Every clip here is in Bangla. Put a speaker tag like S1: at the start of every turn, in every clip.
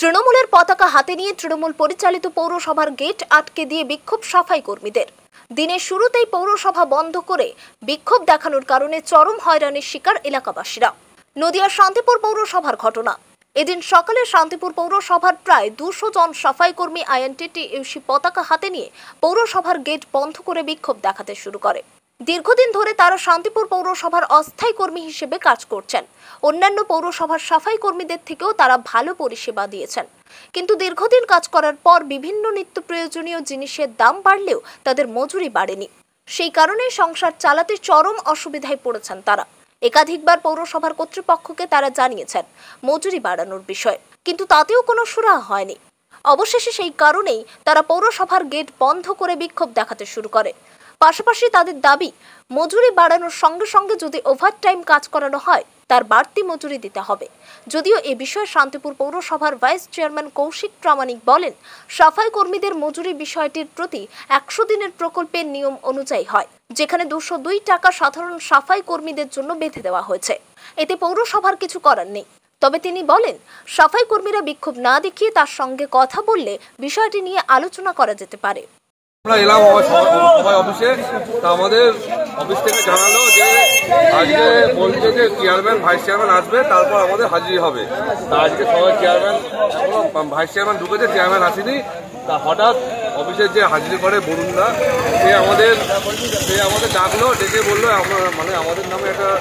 S1: তৃণমূলের পতাকা হাতে নিয়ে তৃণমূল পরিচালিত পৌরসভার গেট আটকে দিয়ে বিক্ষোভ সাফাই কর্মীদের। দিনের শুরুতেই পৌরসভা বন্ধ করে বিক্ষোভ দেখানোর কারণে চরম হয়রানির শিকার এলাকাবাসীরা। নদিয়ার শান্তিপুর পৌরসভার ঘটনা। এদিন সকালে শান্তিপুর পৌরসভার প্রায় 200 জন সাফাই কর্মী আইএনটিটিইউসি পতাকা হাতে নিয়ে পৌরসভার গেট বন্ধ করে বিক্ষোভ দেখাতে শুরু করে। দীর্ঘদিন ধরে তারা শান্তিপুর পৌরসভার অস্থায়ী কর্মী হিসেবে কাজ করছেন। অন্যান্য পৌরসভার সাফাই কর্মীদের থেকেও তারা ভালো পরিষেবা দিয়েছেন। কিন্তু দীর্ঘদিন কাজ করার পর বিভিন্ন নিত্য প্রয়োজনীয় জিনিসের দাম বাড়লেও তাদের মজুরি বাড়েনি। সেই কারণে সংসার চালাতে চরম অসুবিধায় পড়েছেন তারা। একাধিকবার পৌরসভার কর্তৃপক্ষকে তারা জানিয়েছেন মজুরি বাড়ানোর বিষয়ে, কিন্তু তাতেও কোনো সুরাহা হয়নি। অবশেষে সেই কারণেই তারা পৌরসভার গেট বন্ধ করে বিক্ষোভ দেখাতে শুরু করে। পাশাপাশি তাদের দাবি, মজুরি বাড়ানোর সঙ্গে সঙ্গে যদি ওভারটাইম কাজ করানো হয় তার বাড়তি মজুরি দিতে হবে। যদিও এ বিষয়ে শান্তিপুর পৌরসভার ভাইস চেয়ারম্যান কৌশিক প্রামাণিক বলেন, সাফাই কর্মীদের মজুরি বিষয়টির প্রতি 100 দিনের প্রকল্পের নিয়ম অনুযায়ী হয়, যেখানে 202 টাকা সাধারণ সাফাই কর্মীদের জন্য বেঁধে দেওয়া হয়েছে। এতে পৌরসভার কিছু করার নেই। তবে তিনি বলেন, সাফাই কর্মীরা বিক্ষোভ না দেখিয়ে তার সঙ্গে কথা বললে বিষয়টি নিয়ে আলোচনা করা যেতে পারে।
S2: আমরা এলাম সবাই অফিসে, তা আমাদের অফিস থেকে জানালো যে আজকে বলছে যে চেয়ারম্যান ভাইস চেয়ারম্যান আসবে, তারপর আমাদের হাজিরি হবে। তা আজকে সবাই চেয়ারম্যান, এখনো ভাইস চেয়ারম্যান ঢুকেছে, চেয়ারম্যান আসেনি। তা হঠাৎ অফিসের যে হাজিরি করে বরুণদা, সে আমাদের ডাকলো, ডেকে বললো আমাদের নামে একটা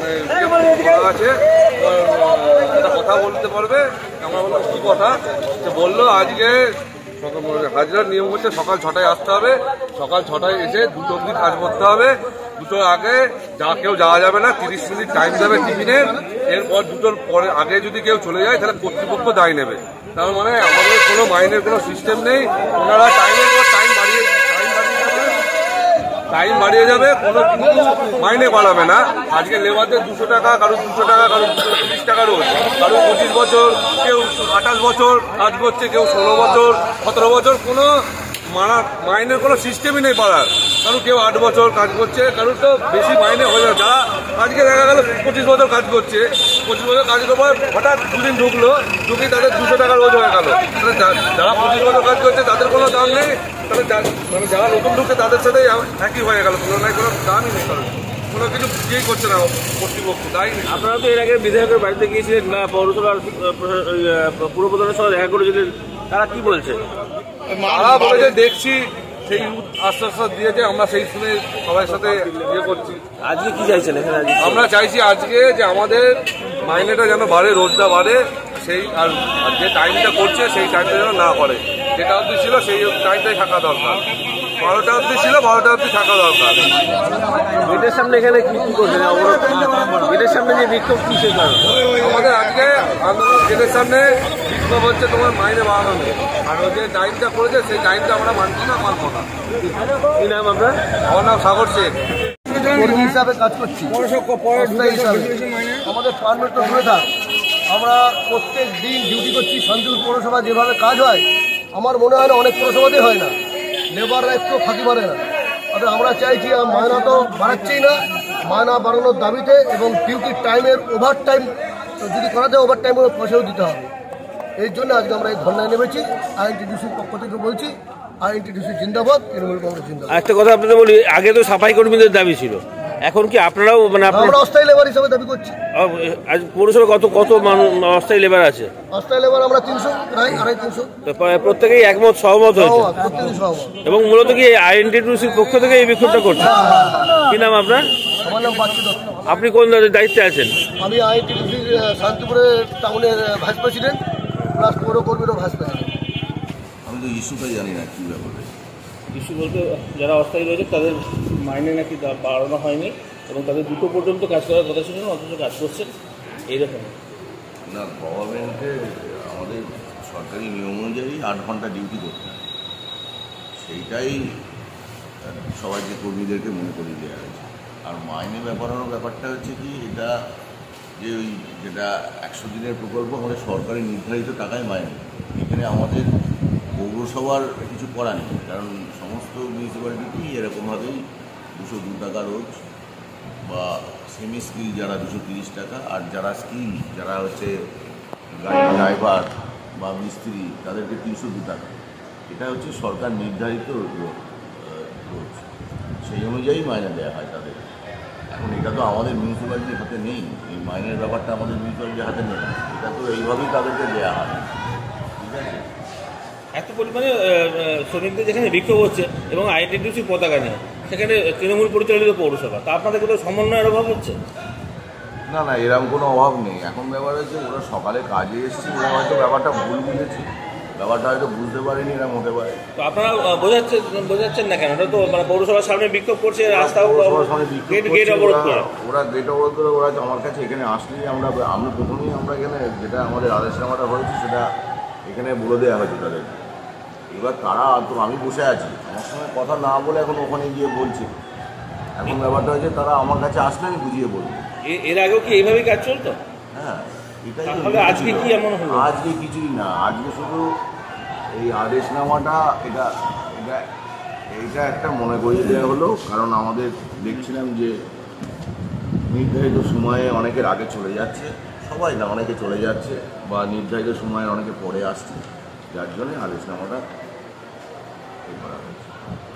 S2: আছে, একটা কথা বলতে পারবে। আমরা বললাম কি কথা? সে বললো আজকে হাজিরার নিয়ম হচ্ছে সকাল 6টায় আসতে হবে, সকাল 6টায় এসে 2টো অবধি কাজ করতে হবে। 2টোর আগে কেউ যাওয়া যাবে না, 30 মিনিট টাইম দেবে টিফিনের। এরপর 2টোর পরে আগে যদি কেউ চলে যায় তাহলে কর্তৃপক্ষ দায় নেবে। তার মানে আমাদের কোনো মাইনের কোনো সিস্টেম নেই। ওনারা টাইমের পর টাইম বাড়িয়ে যাবে, কোনো কিন্তু মাইনে বাড়াবে না। আজকে লেবারদের 200 টাকা, কারো 200 টাকা, কারো 230 টাকা রোজ, কারো 25 বছর, কেউ 28 বছর কাজ করছে, কেউ 16 বছর, 17 বছর। কোনো মাইনের কোনো সিস্টেমই নেই পাড়ার। কারো কেউ 8 বছর কাজ করছে, কারোর তো বেশি মাইনে হয়ে যাবে। যারা আজকে দেখা গেল 25 বছর কাজ করছে, 25 বছর কাজ করার পর হঠাৎ 2 দিন ঢুকি তাদের 200 টাকা রোজ হয়ে গেল। যারা 25 বছর কাজ করছে তাদের কোনো দাম নেই, তাহলে যারা নতুন ঢুকছে তাদের সাথে একই হয়ে গেল। তুলনায় কোনো দামই নেই, কারণ কোনো কিছু ইয়েই করছে না কর্তৃপক্ষ। তাই
S3: আপনারা তো এর আগে বিধায়কের বাড়িতে গিয়েছিলেন না, পৌরসভার পুরপ্রধানের সঙ্গে দেখা করেছিলেন, তারা কি বলছে?
S2: তারা বলেছে দেখছি, সেই আশ্বাস দিয়েছে, আমরা সেই শুনে সবার সাথে ইয়ে করছি।
S3: আজকে কি চাইছেন এখানে?
S2: আমরা চাইছি আজকে যে আমাদের মাইনেটা যেন বাড়ে, রোজটা বাড়ে, সেই আর যে টাইমটা করছে সেই টাইমটা যেন না করে। যেটা অবধি ছিল সেই টাইমটাই থাকা দরকার। 12টা অবধি ছিল, 12টা অবধি থাকা দরকার।
S3: গেটের সামনে এখানে কি করছেন? গেটের সামনে যে বিক্ষোভ কি সে কারণ?
S2: আমাদের আজকে আন্দোলন গেটের সামনে বিক্ষোভ হচ্ছে তোমার মাইনে বাড়ানো নেই, আর যে টাইমটা করেছে সেই টাইমটা আমরা মানবো না।
S3: কি নাম আপনার?
S2: আমার নাম সাগর শেখ।
S4: কর্মী হিসাবে কাজ করছি। আমাদের পারমিট তো দূরে থাক, আমরা প্রত্যেক দিন ডিউটি করছি। শান্তিপুর পৌরসভা যেভাবে কাজ হয় আমার মনে হয় না অনেক পৌরসভাতেই হয় না। লেবাররা একটু ফাঁকি মারে না। অর্থাৎ আমরা চাইছি, মায়না তো বাড়াচ্ছেই না, মায়না বাড়ানোর দাবিতে এবং ডিউটির টাইমের ওভার টাইম যদি করা যায়, ওভার টাইমের পয়সাও দিতে হবে। এই জন্য আজকে আমরা এই ধর্নায় নেমেছি। আইএনটিটিইউসির পক্ষ থেকে বলছি, আইএনটিটিইউসি জিন্দাবাদ, তৃণমূল কংগ্রেস জিন্দাবাদ।
S3: একটা কথা আপনাদের বলি, আগে তো সাফাই কর্মীদের দাবি ছিল, এখন কি আপনারাও
S4: আমরা অস্থায়ী লেবার হিসাবে দাবি করছি।
S3: আজ পৌরসভা কত অস্থায়ী লেবার আছে?
S4: অস্থায়ী লেবার আমরা 300, প্রায় 250।
S3: প্রত্যেকেই একমত সহমত হয়েছে, এবং মূলত কি আইএনটিটিইউসির পক্ষ থেকে এই বিক্ষোভটা করছে? কি নাম আপনার?
S4: আমার নাম বাচ্চু দত্ত।
S3: আপনি কোন দায়িত্বে আছেন?
S4: আমি আইএনটিটিইউসির শান্তিপুরের টাউনের ভাইস প্রেসিডেন্ট প্লাস পৌর কর্মীরও ভাইস প্রেসিডেন্ট।
S5: আমি তো ইস্যুটাই জানি না কী ব্যাপারে।
S3: ইস্যু বলতে যারা অস্থায়ী রয়েছে তাদের মাইনে নাকি বাড়ানো হয়নি, এবং তাদের 2টো পর্যন্ত কাজ করার কথা ছিল, অথচ কাজ করছেন এইরকম
S5: না। গভর্নমেন্টে আমাদের সরকারি নিয়ম অনুযায়ী 8 ঘন্টা ডিউটি করতে হয়, সেইটাই সবাইকে কর্মীদেরকে মনে করিয়ে দেওয়া হয়েছে। আর মাইনে ব্যাপারটা হচ্ছে কি, এটা যে যেটা 100 দিনের প্রকল্প, আমাদের সরকারি নির্ধারিত টাকায় মাইনে। এখানে আমাদের পৌরসভার কিছু করা নেই, কারণ সমস্ত মিউনিসিপ্যালিটি এরকমভাবেই 202 টাকা রোজ, বা সেমি স্কিল যারা 230 টাকা, আর যারা স্কিল যারা হচ্ছে গাড়ি ড্রাইভার বা মিস্ত্রি তাদেরকে 302 টাকা, এটা হচ্ছে সরকার নির্ধারিত রোজ, সেই অনুযায়ী মাইনে দেওয়া হয় তাদের। এখন এটা তো আমাদের মিউনিসিপ্যালিটির হাতে নেই, এই মাইনের ব্যাপারটা আমাদের মিউনিসিপ্যালিটির হাতে নেই, এটা তো এইভাবেই তাদেরকে দেওয়া হয়। ঠিক আছে,
S3: এত পরিমাণে শ্রমিকদের যেখানে বিক্ষোভ হচ্ছে এবং আইডেন্টিটি পতাকা নিয়ে, সেখানে তৃণমূল পরিচালিত পৌরসভা, তা আপনাদের কোথাও সমন্বয়ের অভাব হচ্ছে?
S5: না না, এরকম কোনো অভাব নেই। এখন ব্যাপার হচ্ছে ওরা সকালে কাজে এসেছে, ওরা হয়তো ব্যাপারটা ভুল বুঝেছে, ব্যাপারটা হয়তো বুঝতে পারেনি, এরকম হতে পারে।
S3: তো আপনারা বোঝাচ্ছেন না কেন? ওটা তো মানে পৌরসভার সামনে বিক্ষোভ করছে, রাস্তা গেট অবরোধ করে,
S5: ওরা গেট অবরোধ করে, ওরা আমার কাছে এখানে আসলেই আমরা প্রথমেই আমরা এখানে যেটা আমাদের আদেশনামাটা হয়েছে সেটা এখানে বলে দেওয়া হয়েছে তাদের। এবার তারা তো, আমি বসে আছি, আমার সঙ্গে কথা না বলে এখন ওখানে গিয়ে বলছে। এখন ব্যাপারটা হচ্ছে তারা আমার কাছে আসলে আমি বুঝিয়ে বলবো।
S3: এর আগেও কি এইভাবেই কাজ চলতো?
S5: হ্যাঁ, এটাই তো।
S3: তাহলে আজকে কি এমন হলো?
S5: আজকে কিছুই না, আজকে শুধু এই আদেশনামাটা এটা এটা এইটা একটা মনে করিয়ে দেওয়া হলো, কারণ আমাদের দেখছিলাম যে নির্ধারিত সময়ে অনেকের আগে চলে যাচ্ছে, সবাই না, অনেকে চলে যাচ্ছে বা নির্ধারিত সময়ে অনেকে পরে আসছে, যার জন্যে আদেশনামাটা করা হয়েছে।